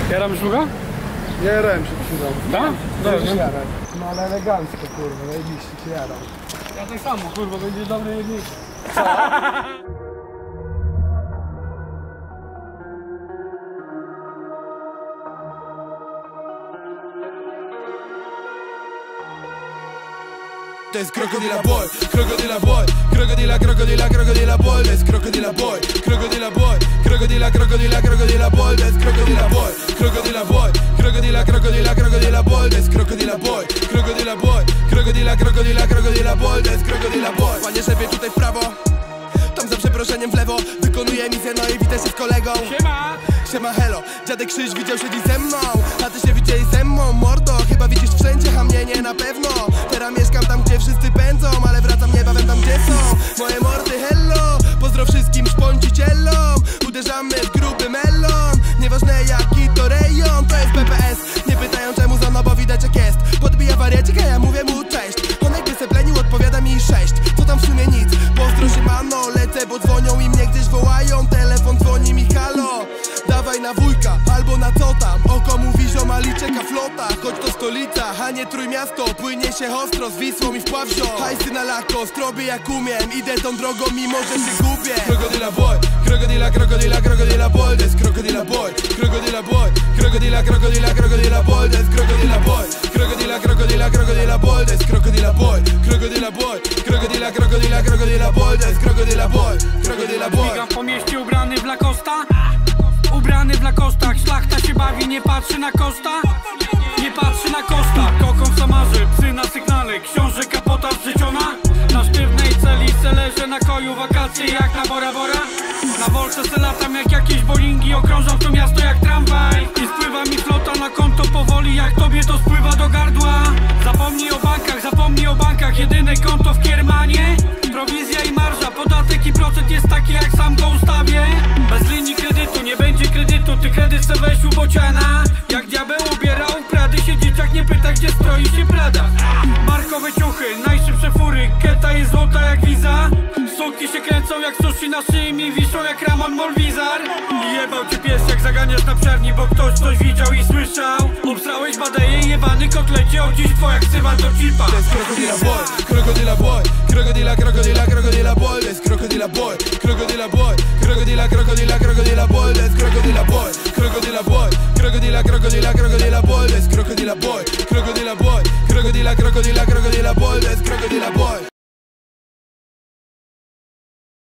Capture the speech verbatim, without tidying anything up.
Jaram szluga? Jarałem się przydał. Tak? Dobrze. Jarałem. No ale elegancko, kurwa, najbliższy się jaram. Ja tak samo, kurwa, będzie dobre jednicy. To jest Krokodyla Boy, Krokodyla Boy, Krokodyla, Krokodyla, Krokodyla Boy, to jest Krokodyla Boy, Krokodyla Boy, Krokodyla, Krokodyla, Krokodyla Boy, to jest Krokodyla Boy, Krokodyla Boy, Krokodyla, Krokodyla, Krokodyla Boy, to jest Krokodyla Boy, Krokodyla Boy, Krokodyla, Krokodyla, Krokodyla Boy, to jest Krokodyla Boy. Panie szefie, tutaj w prawo, tam za przeproszeniem w lewo, wykonuję misję, no i witaj się z kolegą. Siema! Siema hello, dziadek Krzyż widział siedzi ze mną, a ty się widzieli ze mną, mordo. Chyba widzisz wszędzie, a mnie nie na pewno. Teraz mieszkam tam, gdzie wszyscy pędzą, ale wracam niebawem tam, gdzie są moje mordy, hello. Pozdro wszystkim szponcicielom, uderzamy w gruby melon. Nieważne jaki to rejon, to jest B P S. Nie pytają czemu za mną, bo widać jak jest. Podbija wariacik, a ja mówię mu cześć. On jakby se plenił, odpowiada mi sześć. Co tam w sumie nic, pozdro się mano. Lecę, bo dzwonią i mnie gdzieś wołają. Telefon dzwoni mi, halo. Dawaj na wujka, albo na co tam. Oko mówi ziomali, czeka flota. Choć to stolica, a nie Trójmiasto. Płynie się ostro z Wisłą i wpław wziął. Hajsy na lako, strobię jak umiem. Idę tą drogą, mimo że się gubię. Krokodyla Boy, Krokodyla, Krokodyla, Krokodyla Boy, to jest Krokodyla Boy, Krokodyla Boy, Krokodyla, Krokodyla, Krokodyla Boy, to jest Krokodyla Boy, Krokodyla, Krokodyla, Krokodyla Boy, to jest Krokodyla Boy, Krokodyla Boy, Krokodyla, Krokodyla, Krokodyla Boy, to jest Krokodyla Boy, Krokodyla Boy. Biega po mieście ubrany w Lacosta, ubrany w Lacostach, szlachta się bawi, nie patrzy na kosta, nie patrzy na kosta. Kokon w Samarze, psy na sygnale, książę kapota zrzeciona. Na sztywnej celi se leżę na koju, wakacje jak na Bora Bora. Na Volce se latam jak jakieś bowlingi, okrążam to miasto jak tramwaj. I spływa mi flota na konto powoli, jak tobie to spływa do gardła. Zapomnij o bankach, zapomnij o bankach, jedyne konto w Kiermanie. Prowizja i marża, podatek i procent jest taki jak sam go ustawię. Bez linii kredytu, nie będzie kredytu, ty kredyt se weź u bociana. Jak diabeł ubierał Prady, się dzieciak nie pyta, gdzie stroi się Prada. Markowe ciuchy, najszybsze fury, keta jest złota jak wiza. Suki się kręcą jak sushi na szyi, wiszą jak Ramon Molwizar. I jebał cię pies jak zaganiasz na psiarni, bo ktoś coś widział i słyszał. Obsrałeś badeje, jebany kotlecie, o dziś twoja ksywa to cipa. To jest Krokodyla Boy, Krokodyla Boy, Krokodyla, Krokodyla, Krokodyla Boy, to jest Krokodyla Boy, Krokodyla Boy, Krokodyla, Krokodyla, Krokodyla Boy, to jest Krokodyla Boy, Krokodyla Boy, Krokodyla, Krokodyla, Krokodyla Boy, to jest Krokodyla Boy, Krokodyla Boy, Krokodyla, Krokodyla, Krokodyla Boy, to jest Krokodyla Boy.